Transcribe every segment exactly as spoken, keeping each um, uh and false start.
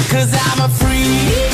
'cause I'm a freak.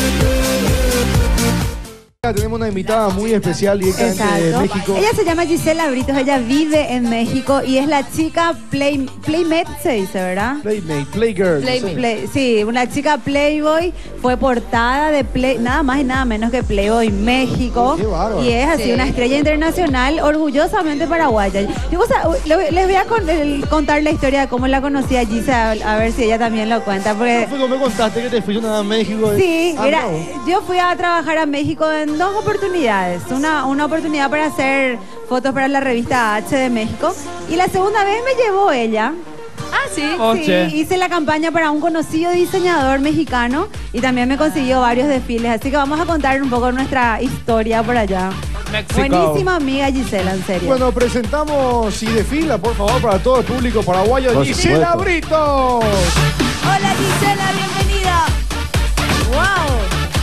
Tenemos una invitada muy especial directamente de México. Ella se llama Gisela Britos, ella vive en México y es la chica play, Playmate, se dice, ¿verdad? Playmate, Playgirl. Play, sí. play, sí, una chica Playboy, fue portada de Play, nada más y nada menos que Playboy México. Qué bárbaro. Y es así, sí, una estrella internacional, orgullosamente paraguaya. Yo, o sea, les voy a con, el, contar la historia de cómo la conocí a Gisela, a, a ver si ella también lo cuenta. Porque... Fue como me contaste que te fuiste a México. Sí, ah, era, no. yo fui a trabajar a México en dos oportunidades. Una, una oportunidad para hacer fotos para la revista H de México. Y la segunda vez me llevó ella. Ah, sí. Sí, hice la campaña para un conocido diseñador mexicano y también me consiguió varios desfiles. Así que vamos a contar un poco nuestra historia por allá. Mexico. Buenísima amiga Gisela, en serio. Bueno, presentamos y desfila, por favor, para todo el público paraguayo, Por Gisela supuesto. Britos. Hola Gisela, bienvenida. Wow.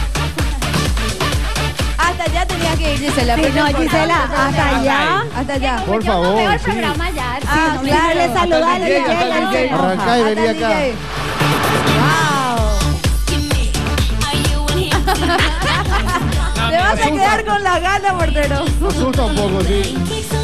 Hasta allá tenía que ir Gisela. Sí, pero no, importa. Gisela, hasta allá. Hasta allá. Por Yo no favor, veo el sí. programa ya. sí, Ah, no me claro, le entero. saludale, Hasta el D J, Gisela, hasta el D J. se enoja. Arrancá y Hasta vení el acá. D J. Te vas a quedar con la gana, portero. Me asusta un poco, sí.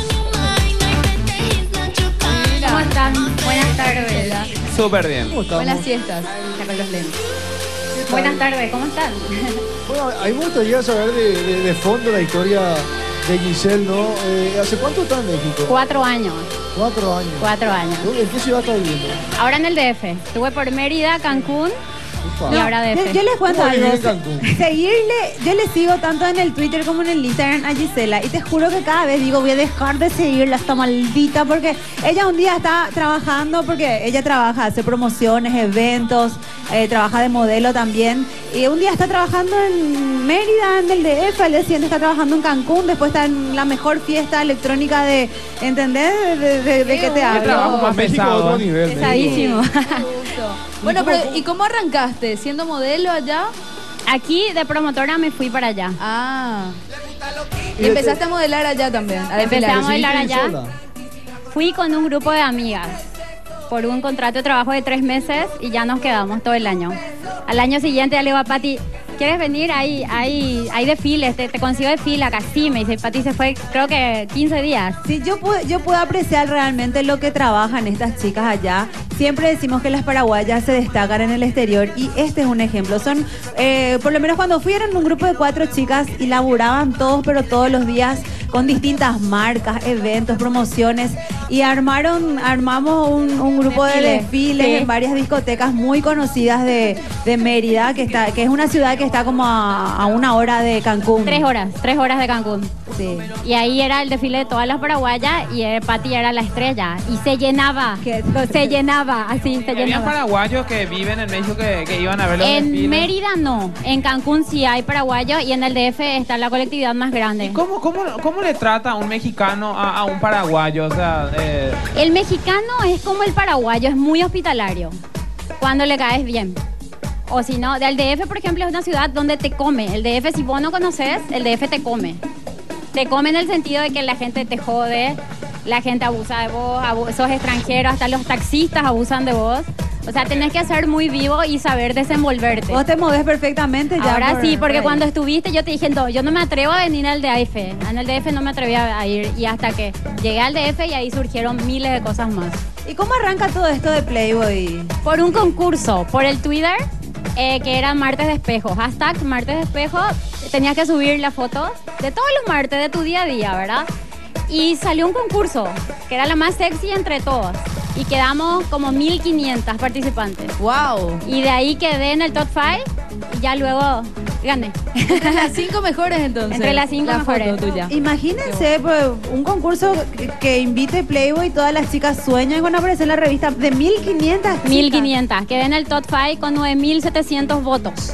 ¿Cómo están? Buenas tardes. Súper bien. ¿Cómo estamos? Buenas fiestas. Saco los lentes. ¿Qué tal? Buenas tardes, ¿cómo están? Bueno, a mí me gustaría saber de, de, de fondo la historia de Giselle, ¿no? Eh, ¿Hace cuánto está en México? Cuatro años. Cuatro años. Cuatro años. ¿En qué ciudad está viviendo? Ahora en el D F. Estuve por Mérida, Cancún Ufa. y ahora Yo, D F. yo les cuento ¿Cómo algo. vivir en Cancún? Seguirle, yo le sigo tanto en el Twitter como en el Instagram a Gisela. Y te juro que cada vez digo, voy a dejar de seguirla, esta maldita. Porque ella un día está trabajando, porque ella trabaja, hace promociones, eventos, eh, trabaja de modelo también. Y un día está trabajando en Mérida, en el D F, al día siguiente está trabajando en Cancún, después está en la mejor fiesta electrónica de, ¿entendés? De, de, de, de qué te hablo. trabajo más México pesado, a otro ¿eh? nivel. Pesadísimo. Bueno, pero ¿y cómo arrancaste? ¿Siendo modelo allá? Aquí de promotora me fui para allá. Ah. Y Y empezaste a modelar allá también. A Empecé desfilar. a modelar ¿Seguiste allá. sola? Fui con un grupo de amigas por un contrato de trabajo de tres meses y ya nos quedamos todo el año. Al año siguiente ya le digo a Pati, ¿quieres venir? Hay, hay, hay desfiles, te, te consigo desfile acá. Sí, me dice, Pati se fue creo que quince días. Sí, yo puedo, yo puedo apreciar realmente lo que trabajan estas chicas allá. Siempre decimos que las paraguayas se destacan en el exterior y este es un ejemplo. Son, eh, por lo menos cuando fui eran un grupo de cuatro chicas y laburaban todos, pero todos los días con distintas marcas, eventos, promociones y armaron, armamos un, un grupo de Desfile, desfiles sí. en varias discotecas muy conocidas de, de Mérida, que está, que es una ciudad que está como a, a una hora de Cancún. Tres horas, tres horas de Cancún. Sí. Y ahí era el desfile de todas las paraguayas y eh, Pati era la estrella. Y se llenaba, ¿Qué? se llenaba, así se Había llenaba. paraguayos que viven en México que, que iban a ver los En desfiles. Mérida no, en Cancún sí hay paraguayos y en el D F está la colectividad más grande. ¿Cómo, cómo, ¿Cómo le trata un mexicano a, a un paraguayo? O sea, eh, El mexicano es como el paraguayo, es muy hospitalario, cuando le caes bien. O si no, del D F, por ejemplo, es una ciudad donde te come. El D F, si vos no conoces, el D F te come. Te come en el sentido de que la gente te jode, la gente abusa de vos, abu- sos extranjero, hasta los taxistas abusan de vos. O sea, tenés que ser muy vivo y saber desenvolverte. Vos te moves perfectamente ya. Ahora por- sí, porque por ahí. cuando estuviste yo te dije, no, yo no me atrevo a venir al D F. En el D F no me atreví a ir y hasta que llegué al D F y ahí surgieron miles de cosas más. ¿Y cómo arranca todo esto de Playboy? Por un concurso, por el Twitter, eh, que era Martes de Espejo. Hashtag Martes de Espejo. Tenías que subir la foto de todos los martes de tu día a día, ¿verdad? Y salió un concurso, que era la más sexy entre todas. Y quedamos como mil quinientas participantes. Wow. Y de ahí quedé en el top cinco y ya luego gané. Entre las cinco mejores entonces. Entre las cinco la mejores. foto tuya. Imagínense pues, un concurso que, que invite Playboy y todas las chicas sueñan con aparecer en la revista de mil quinientas chicas. mil quinientas. Quedé en el top cinco con nueve mil setecientos votos.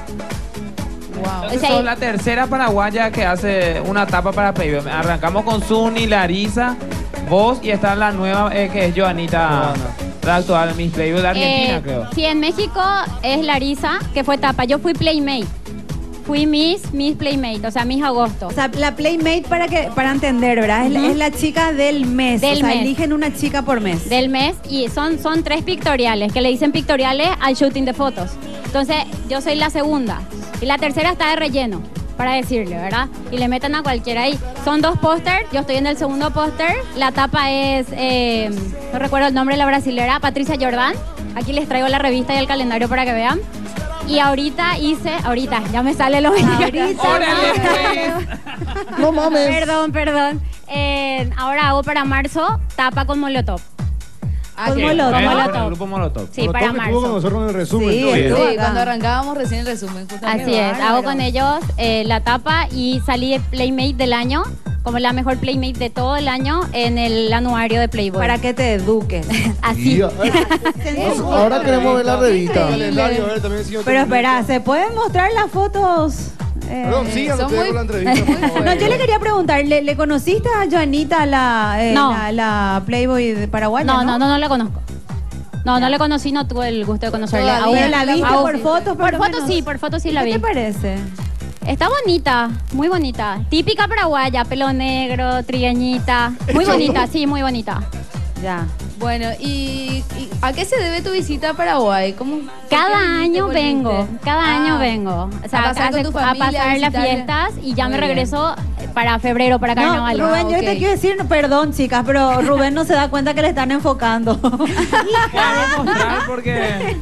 Wow. entonces o sea, sos la tercera paraguaya que hace una tapa para Playboy. Arrancamos con Zuni, Larisa, vos y está la nueva eh, que es Joanita, la actual Miss Playboy de Argentina, Eh, creo. Sí, en México es Larisa, que fue tapa. Yo fui Playmate. Fui Miss, Miss Playmate, o sea, Miss Agosto. O sea, la Playmate, para que para entender, ¿verdad? Es, la- Ujú. es la chica del mes. Del o sea, mes. eligen una chica por mes. Del mes y son, son tres pictoriales, que le dicen pictoriales al shooting de fotos. Entonces, yo soy la segunda. Y la tercera está de relleno, para decirle, ¿verdad? Y le meten a cualquiera ahí. Son dos pósters, yo estoy en el segundo póster. La tapa es, eh, no recuerdo el nombre de la brasilera, Patricia Jordan. Aquí les traigo la revista y el calendario para que vean. Y ahorita hice, ahorita, ya me sale lo Ahorita. ¡Órale, No mames. Perdón, perdón. Eh, ahora hago para marzo tapa con molotov. Ah, Con que- Molotov. Con Molotov. el grupo Molotov. Sí, para Estuvo con marzo. nosotros en el resumen. Sí, todo. estuvo Sí, acá. cuando arrancábamos recién el resumen, justamente. Así es, bárbaro. hago con ellos eh, la tapa y salí Playmate del año, como la mejor Playmate de todo el año en el anuario de Playboy. Para que te eduques. Así. Ya, ay, ahora queremos ver la revista. Increíble. A ver, también, señor Pero técnico. espera, ¿se pueden mostrar las fotos? Eh, Perdón, sigan son ustedes muy- con la entrevista, por favor. No, yo le quería preguntar, ¿le, le conociste a Joanita, la, eh, No. la, la Playboy de Paraguay? No, no, no, no la conozco. No, no la conocí, no tuve el gusto de conocerla. Todavía Aún- ¿Pero la viste aún- por fotos? Por lo fotos menos? sí, por fotos sí la ¿Qué vi. te parece? Está bonita, muy bonita. Típica paraguaya, pelo negro, trigueñita. Muy bonita, sí, muy bonita. Ya. Bueno, ¿y, y a qué se debe tu visita a Paraguay? ¿Cómo, por qué Cada viniste, año volviste? vengo, cada Ah, año vengo. O sea, a pasar con hace- tu a familia, pasar las visitarle. fiestas y ya Muy me bien. regreso para febrero, para No, carnaval. Rubén, yo Ah, te ok. quiero decir, no, perdón, chicas, pero Rubén no se da cuenta que le están enfocando. Puedo mostrar porque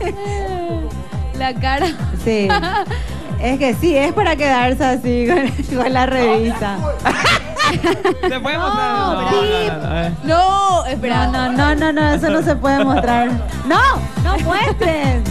La cara. Sí. Es que sí, es para quedarse así con, con la revista. se puede mostrar. No, no, no, no, eh. No, espera. No, no, no, no, no, eso no se puede mostrar. No, no muestren.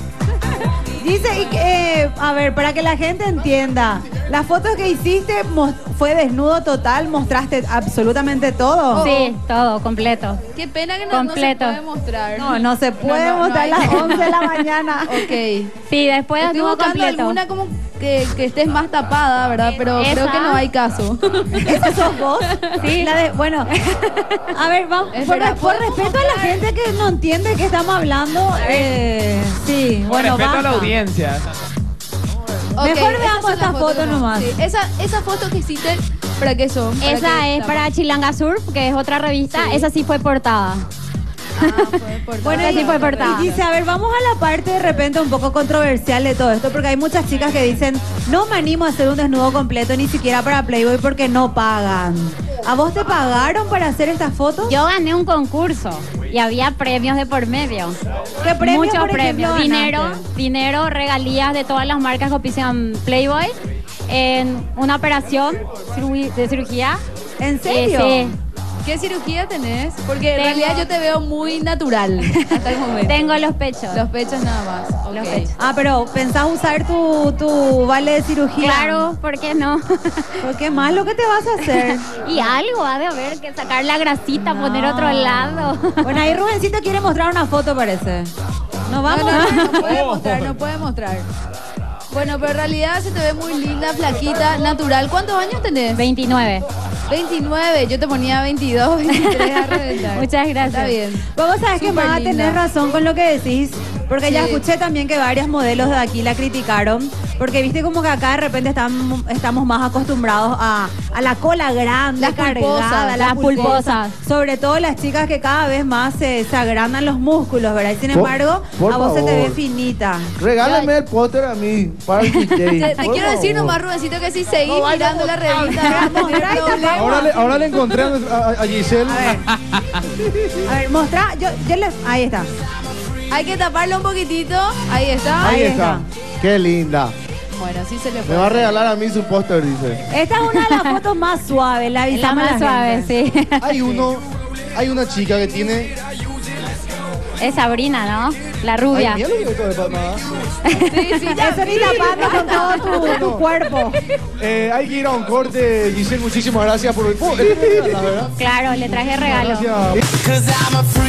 Dice, y que, eh, a ver, para que la gente entienda, las fotos que hiciste mos- fue desnudo total, mostraste absolutamente todo. Sí, todo, completo. Qué pena que no, Completo. no se puede mostrar. No, no se puede no, no mostrar hay. a las once de la mañana. Ok. Sí, después Estoy desnudo buscando completo. alguna como que, que estés más tapada, ¿verdad? Pero Esa. creo que no hay caso. ¿Esa sos vos? Sí. La de, bueno, a ver, vamos. Por, Espera, por ¿podemos respeto a la gente que no entiende que estamos hablando, eh, sí, Con bueno, respeto a la baja. audiencia. Ok, Mejor esas veamos son esta las foto que no. nomás. Sí, esa, esa foto que hiciste, ¿para qué son? ¿Para Esa qué es tapa? para Chilanga Surf, que es otra revista. Sí. Esa sí fue portada. Ah, fue portada. Bueno, Esa sí fue portada. y dice, a ver, vamos a la parte de repente un poco controversial de todo esto, porque hay muchas chicas que dicen, no me animo a hacer un desnudo completo ni siquiera para Playboy porque no pagan. ¿A vos te pagaron para hacer estas fotos? Yo gané un concurso y había premios de por medio. ¿Qué premios, Muchos por ejemplo, premios. Dinero, ganaste? dinero, regalías de todas las marcas que auspician Playboy en una operación cirugía- de cirugía. ¿En Eh, serio? sí. ¿Qué cirugía tenés? Porque en Tengo- realidad yo te veo muy natural hasta el momento. Tengo los pechos. Los pechos nada más. Ok. Los pechos. Ah, pero ¿pensás usar tu, tu vale de cirugía? Claro, ¿por qué no? ¿Por qué más lo que te vas a hacer? Y algo ha de haber que sacar la grasita, No. poner otro lado. Bueno, ahí Rubencito quiere mostrar una foto, parece. ¿No No, vamos? no, no, no puede Oh. mostrar, no puede mostrar. Bueno, pero en realidad se te ve muy linda, flaquita, natural. ¿Cuántos años tenés? veintinueve. veintinueve. Yo te ponía veintidós, veintitrés a reventar. Muchas gracias. Está bien. Vamos a ver que Súper Maga linda. tenés razón con lo que decís, porque ya Sí. escuché también que varias modelos de aquí la criticaron, porque viste como que acá de repente estamos, estamos más acostumbrados a, a la cola grande, Las cargada, pulposas, la las pulposa. pulposas. Sobre todo las chicas que cada vez más se, se agrandan los músculos, ¿verdad? Y sin Por- embargo, por a vos se te ve favor. finita. Regálame el póster a mí para el D J. Te, te por quiero decir favor. nomás, Rubencito, que si seguís No vaya mirando la a revista, vas a tener Mostrar esta problemas. Ahora le, ahora le encontré a, a- a Giselle. A ver, a ver, mostra, yo, yo les, ahí está. Hay que taparlo un poquitito. Ahí está. Ahí ahí está. Qué linda. Bueno, sí se le Me fue. va a regalar a mí su póster, dice. Esta es una de las fotos más suaves, la Es la avisamos a más la suave, gente. sí. Hay uno, hay una chica que tiene. Es Sabrina, ¿no? La Ay, rubia. mira lo que esto de palmada. Sí, sí, ya Eso ni vi. tapando con todo tu, tu cuerpo. Eh, hay que ir a un corte, Giselle, muchísimas gracias por el. Oh, esto me encanta, la verdad. Claro, le traje regalo. Gracias. Cause I'm a freak.